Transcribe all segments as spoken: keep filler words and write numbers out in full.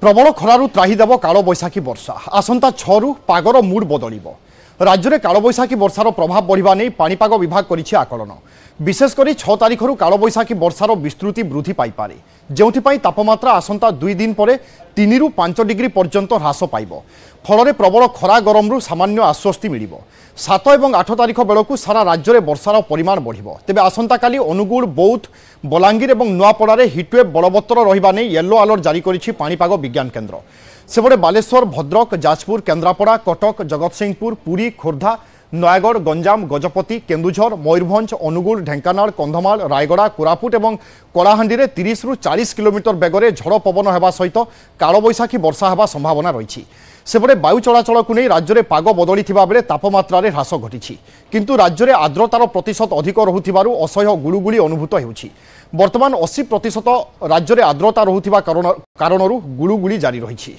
प्रबल खरारु त्राही देव कालबैशाखी वर्षा आसंता छरु पागर मूड बदलिबो। राज्य में कालबैशाखी वर्षार प्रभाव बढ़िबा नै पाणीपाग विभाग करिछि आकलन। विशेषकर छह तारिखरु कालबैशाखी वर्षार विस्तृति वृद्धि पाई पारे, जेउथिपाई तापमात्रा आसंता दुई दिन परे तीन रु पांच डिग्री पर्यंत ह्रास पाइबो। फल प्रबल खरा गरमरु सामान्य आश्वस्ति मिलिबो। सात और आठ तारिख बेलू सारा राज्य में वर्षार परिमाण बढ़िबो। तेबे आसंता काली अनुगुल, बौद्ध, बलांगीर और नुआपड़ारे हिटवेव बलवत्तर रहिबा नै येलो अलर्ट जारी करिछि पाणीपाग विज्ञान केन्द्र। सेपटे बालेश्वर, भद्रक, जाजपुर, केन्द्रापड़ा, कटक, जगतसिंहपुर, पुरी, खोर्धा, नयागढ़, गंजाम, गजपति, केन्दुझर, मयूरभंज, अनुगुल, ढेंकानाल, कंधमाल, रायगड़ा, कोरापुट और कलाहांडी में तीस रु चालीस किलोमीटर बेगर झड़ पवन होगा सहित कालबैशाखी वर्षा होगा संभावना रही। सेपटे वायु चलाचल को नहीं राज्य में पाग बदली बेले तापमात्रा ह्रास घटी, किंतु राज्य में आर्द्रतार प्रतिशत अधिक रहुथिबारु असह्य गुळुगुळी अनुभूत हेउछि। वर्तमान अस्सी प्रतिशत राज्य में आर्द्रता रहुथिबा कारणरू गुळुगुळी जारी रही।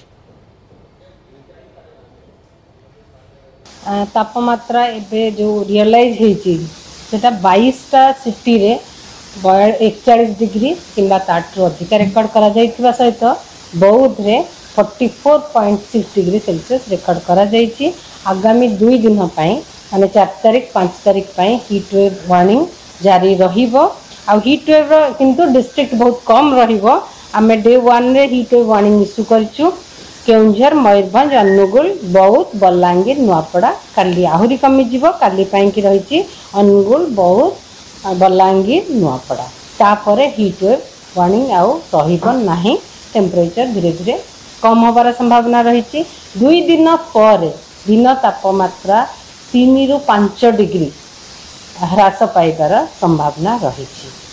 तापमात्रा एबे जो रियलाइज होइछि सेटा बाईस टा सिटी रे एकचालीस डिग्री किंबा ताठू अधिक रेकर्ड करा जाइथिबा सहित बौद्ध रे चौवालीस पॉइंट छह डिग्री सेल्सियस रेकर्ड करा जाइछि। आगामी दुई दिन पई माने चार तारिख पाँच तारिख पई हीट वेव वार्निंग जारी रहिबो। आ हीट वेव रो किंतु डिस्ट्रिक्ट बहुत कम रहिबो। आमे डे वन रे हीट वेव वार्निंग इश्यू करछु केउंझर, मयूरभंज, अनुगुल, बौद्ध, बलांगीर, नुआपड़ा। काली आहुरी कमी जीव, काली पाई कि रही अनुगुल, बौद्ध, बलांगीर, नुआपड़ा। तापरे हीट वेव वार्निंग आउ रहिबो नाही। टेम्परेचर धीरे धीरे कम होबार संभावना रही। दुई दिन पर दिन तापमात्रा तीन रु पांच डिग्री ह्रास पाइबार संभावना रही।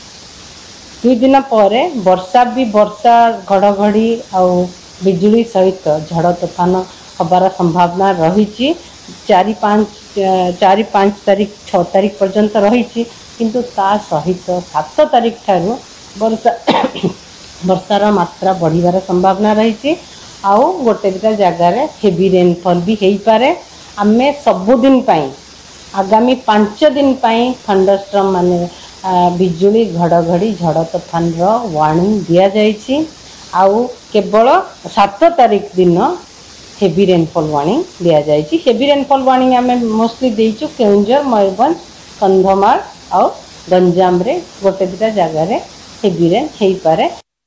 दुई दिन पर वर्षा भी वर्षा घड़घड़ी आउ बिजुली सहित झड़ तोफान हबार संभावना रही। चारि पाँच चारि पाँच तारिख छः तारिख पर्यंत रही, किंतु ता सहित सात तारिख ठारू वर्षा वर्षार मात्रा बढ़िबार संभावना रही। आउ गोटे दुटा जगार हेवी रेनफॉल भी हो पारे। आमे सबुदिन पाई आगामी पांच दिन पाई थंडरस्टॉर्म माने बिजुली घड़घड़ी झड़ तोफान वार्निंग दिया जाइछि। आउ केवल सात तारिख दिन हेवी रेनफॉल वार्निंग दिया जाइछि। हेवी रेनफॉल वार्निंग आमे मोस्टली देइछु केउंझर, मयूरभंज, कंधमाल और गंजाम रे गोटे दुटा जगह रे हेवी रेन हेई पारे।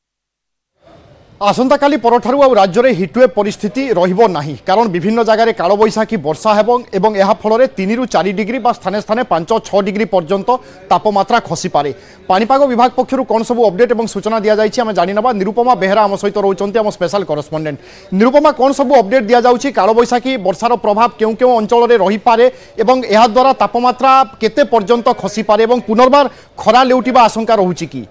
आसंता काली परठारु आ राज्य में हिटवेव परिस्थिति रहिबो नाही, कारण विभिन्न जगह कालबैशाखी वर्षा हेबं एवं एहा फल तीन रु चार डिग्री बा स्थाने स्थाने पांच छह डिग्री पर्यंत तापमात्रा खसी पारे। पाणीपाग विभाग पक्षरु कौन सब अपडेट और सूचना दिया जाइछि आमे जानि नबा। निरुपमा बेहरा आम सहित रहउचंती आम स्पेशल करेस्पोंडेंट। निरुपमा, कौन सब अपडेट दिया जाउछि? कालबैशाखी वर्षार प्रभाव केउ केउ अंचल रे रहि पारे एवं एहा द्वारा तापमात्रा केते पर्यंत खसी पारे एवं पुनर्बार खरा लेउटिबा आशंका रहुछि कि?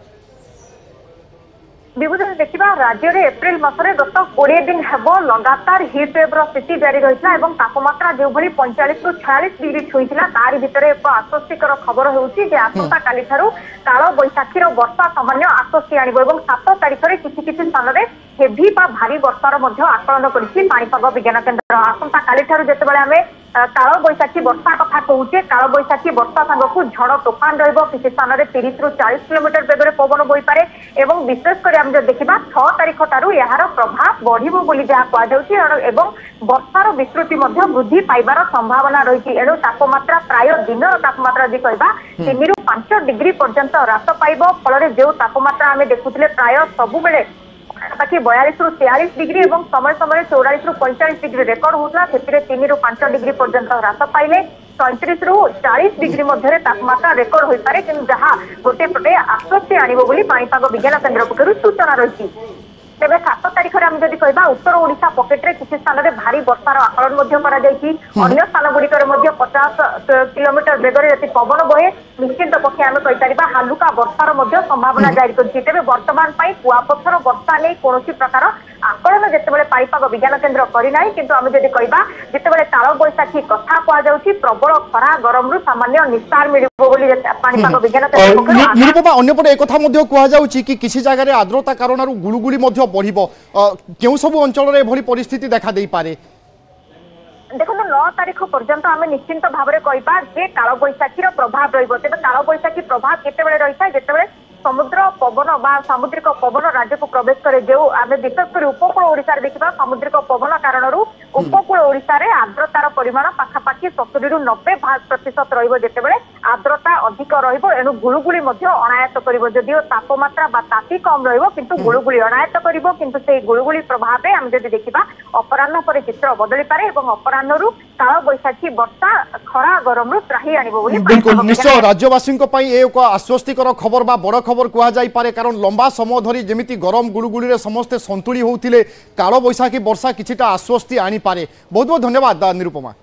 विभूषण देखा राज्य में एप्रिल मसरे गत कोड़े दिन हेब लगातार हिट वेव स्थिति जारी रही है। तापमात्रा जो भाई पैंचाश रु छयालीस डिग्री छुईला तार भितर एक आश्वस्तिकर खबर होउछि जे आसंता काली ठारू काल बैशाखीर वर्षा सामान्य आश्वस्ति आनिब एवं सात तारिख में किसी किसी स्थान में हेवी बा भारी वर्षार आकलन करिछि पाणीपाग विज्ञान केन्द्र। आसंता काली ठारू जेतेबेले आमे काल बैशाखी वर्षा कथा कहूचे, काल बैशाखी वर्षा सांगकु झड़ तोफान रहिबो। किसी स्थान में तीस रु चालीस किलोमीटर बेगर पवन बोई पारे एवं विशेषकर आम जो देखा छह तारिख ठारू यार प्रभाव बढ़िबो बोली जहाँ कहुछि एवं वर्षार विस्तृति वृद्धि पाइबार संभावना रही। एणु तापमात्रा प्राय दिन तापमात्रा यदि कहबा तीन रु पांच डिग्री पर्यंत ह्रास पाइब। फल जो तापमात्रा आम देखुले प्राय सबुबले बाकी बयालीस रु तेयालीस डिग्री एवं समय समय चौरालीस रु पैंतालीस डिग्री रेकर्ड होता है। तीन रु पांच डिग्री पर्यंत ह्रास पाइले सैंतीस रु चालीस डिग्री मध्य तापमात्रा रेकर्ड हो पारे, कि जहाँ गोटे पटे आश्वस्ति आनिब बोली पाणीपाग विज्ञान केन्द्र पक्षरु सूचना रही। तेज सात तारिख में आम जब कहबा उत्तर ओडिशा पकेट रे किसी स्थान में भारी वर्षार आकलन अन्य स्थान गुड़िक पचास किलोमीटर बेगर यदि पवन बहे निश्चिंत पक्षे आम कहीपर हालुका वर्षार संभावना जारी कर। तेज बर्तमान कुआपथर वर्षा नहीं कौन प्रकार आकलन जितेबाला पाणीपाग विज्ञान केन्द्र करना, किंतु आम जब कहबा जितेबाला काल बैशाखी कथा कहुच्छी प्रबल खरा गरम रु सामान्य निस्तार मिल पाणीपाग विज्ञान केन्द्र। निरुपमा, अन्यपटे एक कथा मध्य कहुच्छी कि किसी जगह आर्द्रता कारण गुळुगुळी बढ़िबो, केउ सब अंचल रे एभली परिस्थिति देखा देई पारे? देखो नौ तारिख पर्यंत आम निश्चिंत भाव में कहबा जे काल बैशाखीर प्रभाव रहिबो। तेबे काल बैशाखी प्रभाव केतेबेले रही है जेतेबेले समुद्र पवन बा सामुद्रिक पवन राज्य को प्रवेश करे जो आम विशेषकर उपकूल ओडिशा देखा सामुद्रिक पवन कारण उपकूल ओडिशा रे आर्द्रतार परिमाण पाखापाखि सत्तरी रु नब्बे प्रतिशत रही आर्द्रता अधिक रेणु गुड़गुड़ी अनायत कर जदिव तापमात्रा बा ताती कम रु गुड़गुड़ी अनायत कर गुड़गुड़ी प्रभाव आम जब देखा अपराह्न पर चित्र बदली पारे अपराह्न काल बैशाखी वर्षा खरा गरम त्राही आनिबो बोली बिल्कुल निश्चय राज्यवासी एक आश्वस्तिकर खबर बा बड़ खबर कह जाई पारे कारण लंबा समय धरी जेमिति गरम गुड़गुड़ी रे समस्ते संतुली होउथिले काल बैशाखी वर्षा किछिटा आश्वस्ति आनी पारे। बहुत बहुत धन्यवाद निरुपमा।